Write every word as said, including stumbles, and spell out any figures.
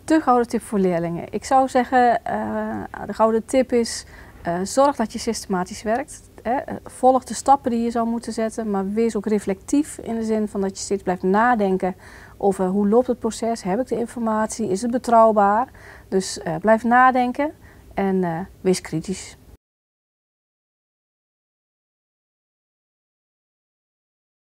De gouden tip voor leerlingen. Ik zou zeggen, uh, de gouden tip is, uh, zorg dat je systematisch werkt. Hè. Volg de stappen die je zou moeten zetten, maar wees ook reflectief in de zin van dat je steeds blijft nadenken over hoe loopt het proces, heb ik de informatie, is het betrouwbaar. Dus uh, blijf nadenken en uh, wees kritisch.